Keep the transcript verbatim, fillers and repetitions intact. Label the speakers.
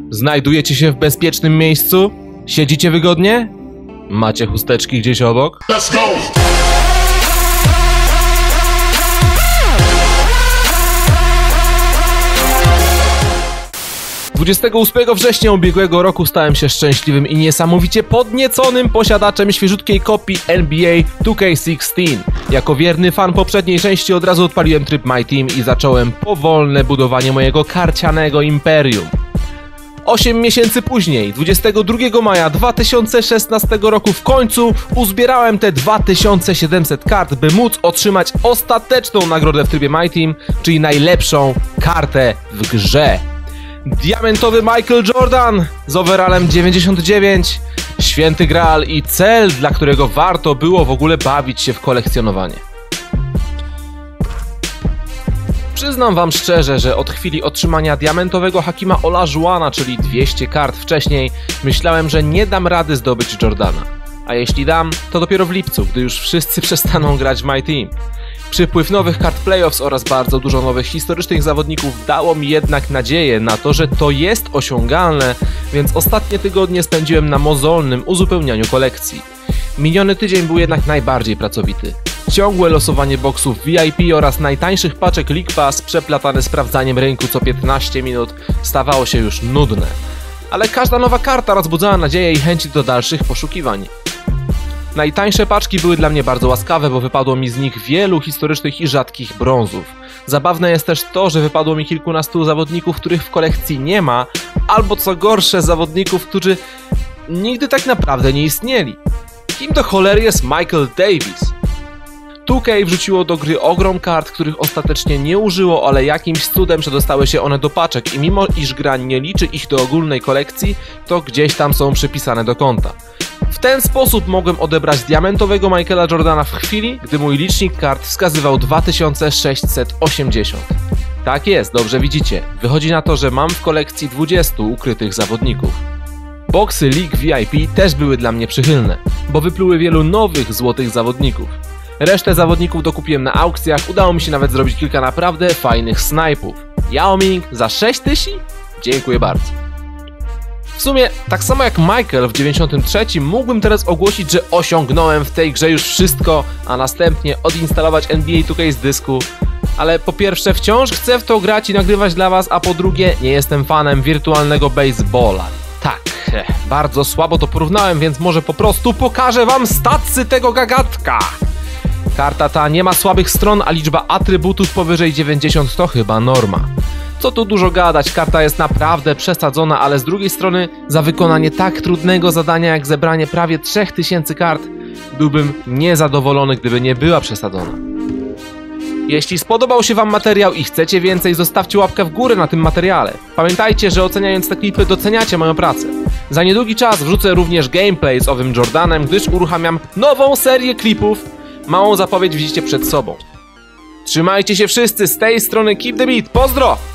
Speaker 1: Znajdujecie się w bezpiecznym miejscu? Siedzicie wygodnie? Macie chusteczki gdzieś obok?
Speaker 2: Let's go!
Speaker 1: dwudziestego ósmego września ubiegłego roku stałem się szczęśliwym i niesamowicie podnieconym posiadaczem świeżutkiej kopii N B A two K szesnaście. Jako wierny fan poprzedniej części od razu odpaliłem tryb My Team i zacząłem powolne budowanie mojego karcianego imperium. osiem miesięcy później, dwudziestego drugiego maja dwa tysiące szesnastego roku w końcu uzbierałem te dwa tysiące siedemset kart, by móc otrzymać ostateczną nagrodę w trybie My Team, czyli najlepszą kartę w grze. Diamentowy Michael Jordan z overallem dziewięćdziesiąt dziewięć, święty graal i cel, dla którego warto było w ogóle bawić się w kolekcjonowanie. Przyznam wam szczerze, że od chwili otrzymania diamentowego Hakima Olajuwona, czyli dwieście kart wcześniej, myślałem, że nie dam rady zdobyć Jordana. A jeśli dam, to dopiero w lipcu, gdy już wszyscy przestaną grać w My Team. Przypływ nowych kart playoffs oraz bardzo dużo nowych historycznych zawodników dało mi jednak nadzieję na to, że to jest osiągalne, więc ostatnie tygodnie spędziłem na mozolnym uzupełnianiu kolekcji. Miniony tydzień był jednak najbardziej pracowity. Ciągłe losowanie boksów V I P oraz najtańszych paczek League Pass przeplatane sprawdzaniem rynku co piętnaście minut stawało się już nudne. Ale każda nowa karta rozbudzała nadzieję i chęci do dalszych poszukiwań. Najtańsze paczki były dla mnie bardzo łaskawe, bo wypadło mi z nich wielu historycznych i rzadkich brązów. Zabawne jest też to, że wypadło mi kilkunastu zawodników, których w kolekcji nie ma, albo co gorsze, zawodników, którzy nigdy tak naprawdę nie istnieli. Kim do cholery jest Michael Davis? two K wrzuciło do gry ogrom kart, których ostatecznie nie użyło, ale jakimś cudem przedostały się one do paczek i mimo iż gra nie liczy ich do ogólnej kolekcji, to gdzieś tam są przypisane do konta. W ten sposób mogłem odebrać diamentowego Michaela Jordana w chwili, gdy mój licznik kart wskazywał dwa tysiące sześćset osiemdziesiąt. Tak jest, dobrze widzicie. Wychodzi na to, że mam w kolekcji dwudziestu ukrytych zawodników. Boksy League V I P też były dla mnie przychylne, bo wypluły wielu nowych złotych zawodników. Resztę zawodników dokupiłem na aukcjach, udało mi się nawet zrobić kilka naprawdę fajnych snajpów. Yao Ming za sześć tysięcy? Dziękuję bardzo. W sumie, tak samo jak Michael w dziewięćdziesiątym trzecim, mógłbym teraz ogłosić, że osiągnąłem w tej grze już wszystko, a następnie odinstalować N B A two K z dysku. Ale po pierwsze wciąż chcę w to grać i nagrywać dla was, a po drugie nie jestem fanem wirtualnego baseballa. Tak, bardzo słabo to porównałem, więc może po prostu pokażę wam statsy tego gagatka. Karta ta nie ma słabych stron, a liczba atrybutów powyżej dziewięćdziesiąt to chyba norma. Co tu dużo gadać, karta jest naprawdę przesadzona, ale z drugiej strony za wykonanie tak trudnego zadania jak zebranie prawie trzech tysięcy kart byłbym niezadowolony, gdyby nie była przesadzona. Jeśli spodobał się wam materiał i chcecie więcej, zostawcie łapkę w górę na tym materiale. Pamiętajcie, że oceniając te klipy doceniacie moją pracę. Za niedługi czas wrzucę również gameplay z owym Jordanem, gdyż uruchamiam nową serię klipów. Małą zapowiedź widzicie przed sobą. Trzymajcie się wszyscy, z tej strony Keep the Beat, pozdro!